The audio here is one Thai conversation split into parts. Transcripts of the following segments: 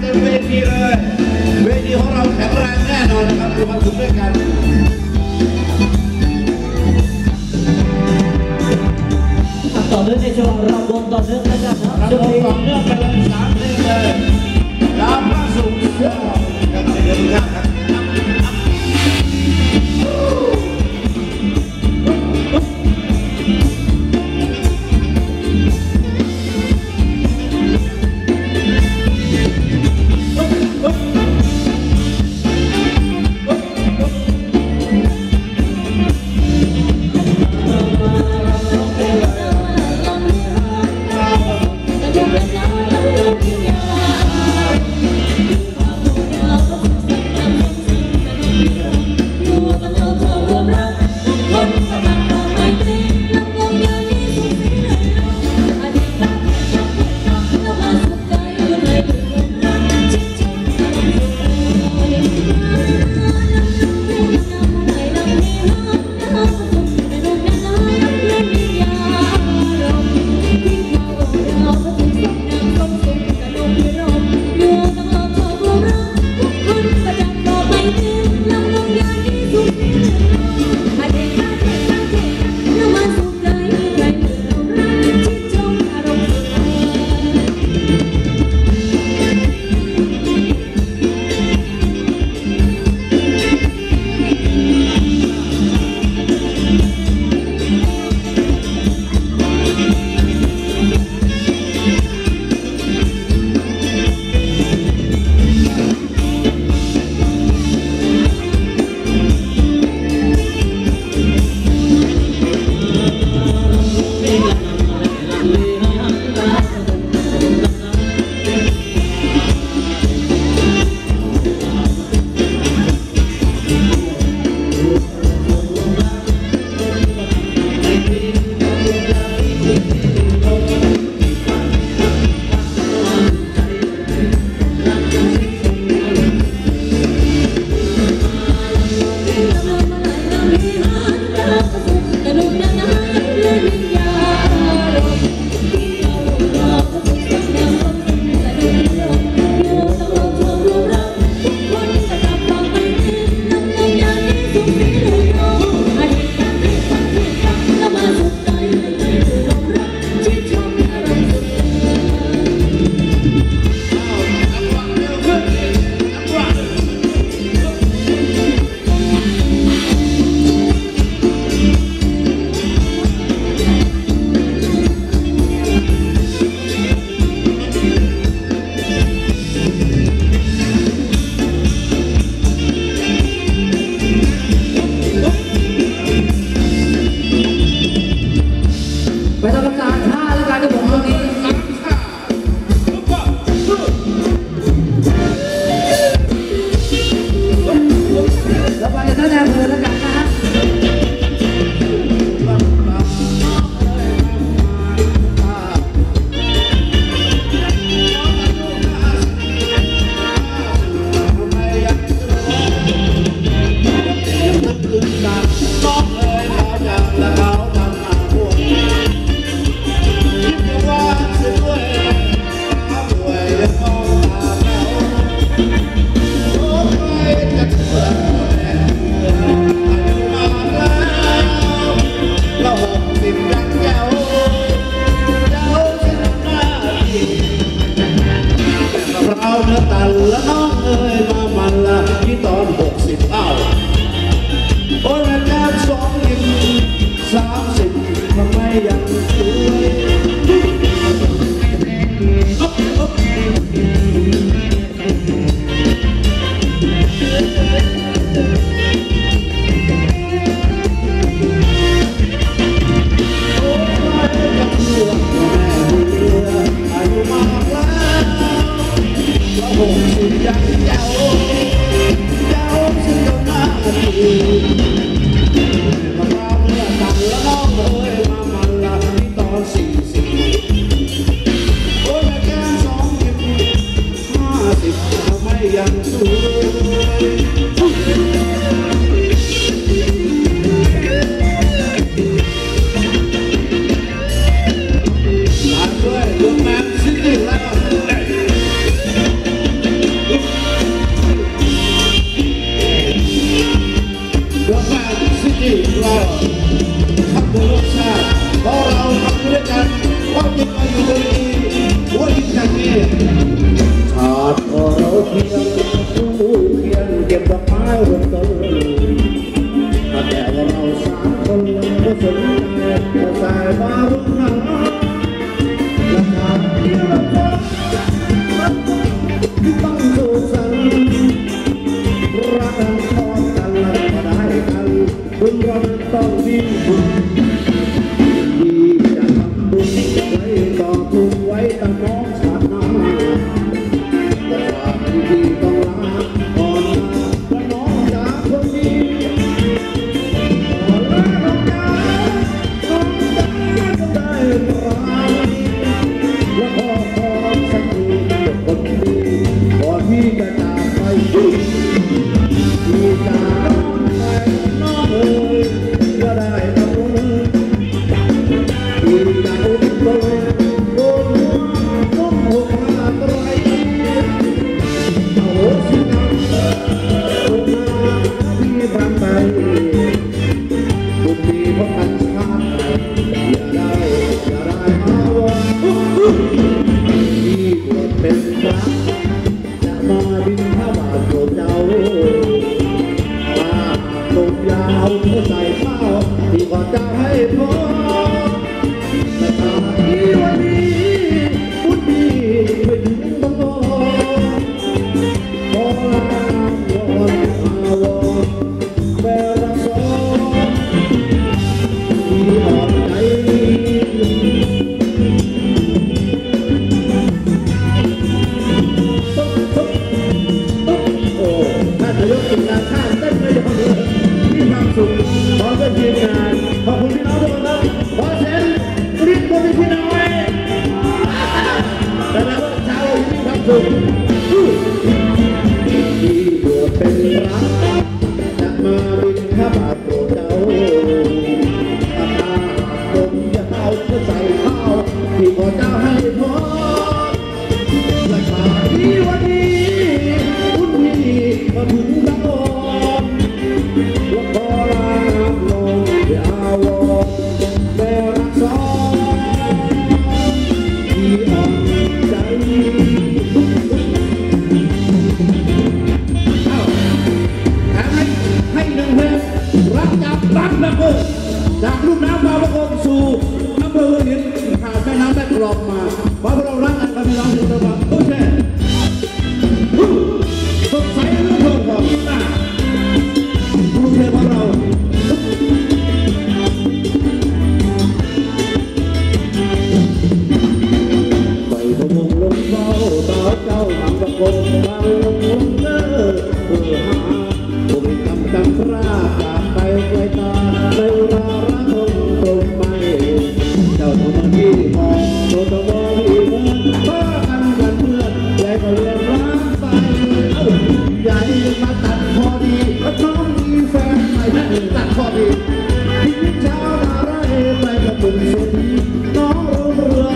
ต็มเวทีเลยเวทีของเราแข็งแรงแน่นอนนะครับดูมาถึงด้วยกันต่อเนื่องในช่วงรำวงต่อเนื่องนะครับรำวงต่อเนื่องไปเลย3 เพลงเลยดาวพระศุกร์กับเดือนกันครับมาบินข้าวบาทโปรดเจ้ามาตกยาวเพื่อใส่ข้าวที่ก่อนจะให้พอแต่ตอนนี้วันนี้บุญดีไม่ถึงบังกรขอลาวอนอาวรแปรรักษาที่อ่อนใจยกกิจการข้ามเต้นไม่ยอมเลยมีความสุขขอเป็นทีมงานขอบคุณพี่น้องทุกคนครับขอเสียงรีบมาเป็นพี่น้องไว้แต่ละวันเช้ามีความสุขที่บวชเป็นพระจะมาบินข้าบาทโปรดเจ้าอาตาตรงยาวก็ใส่ข้าวที่ขอเจ้าให้พรราคาที่วันนี้คุณพี่มาถึงตะโกนและขอลาลงอย่าวอนแต่รักษาที่อ่อนใจให้หนึ่งเพลงรักจากรักนะกูจากลูกน้ำมาประกอบสู่อำเภอหัวหินผ่านแม่น้ำแม่กลองมาขอพวกเรารักกันกับพี่น้องทุกท่านโอเคสดใสเรื่องโลกของหน้าดูเทพของเราไปพะวงลงเฝ้าตาเจ้าทำประกบทางลงเด้อเพื่อหาบุญกรรมกันพระจากไปไกลตาในเวลารักลงตรงไปเจ้าทำที่มองโดนตะวันที่เมื่อบ้ากันเพื่อนใหญ่ก็เรียนรักไปใหญ่มาตัดพอดีก็ต้องมีแฟนใหม่ตัดพอดีทิ้งเช้านาไรไปกับบุญสุดน้องเรือ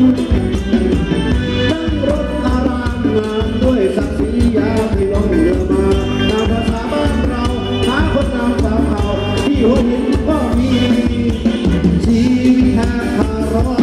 ตั้งรถอารามงามด้วยศักดิ์ศรียาที่ล่องเรือมาตามภาษาบ้านเราหาคนงามสาวเขาที่หัวหินก็มีชีวิตแค่คารอ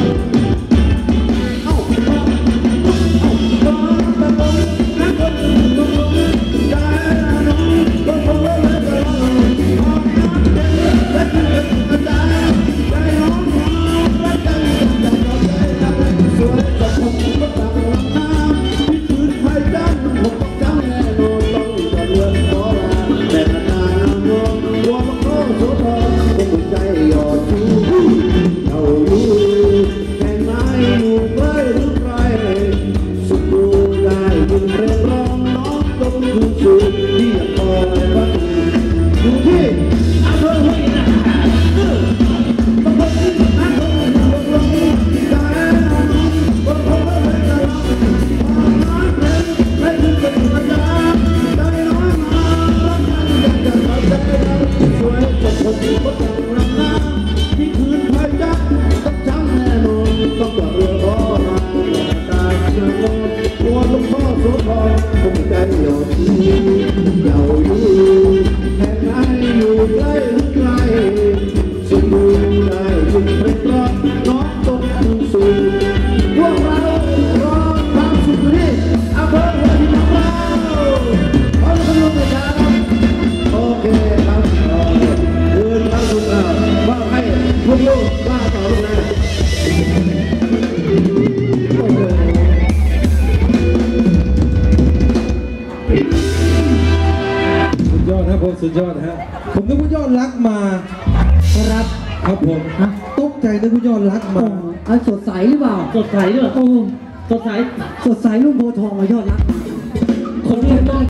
สุดยอดฮะผมนึกว่ายอดรักมาครับผมตกใจนึกว่ายอดรักมาสดใสหรือเปล่าสดใสด้วยโอ้สดใสลูกโบทองมายอดรัก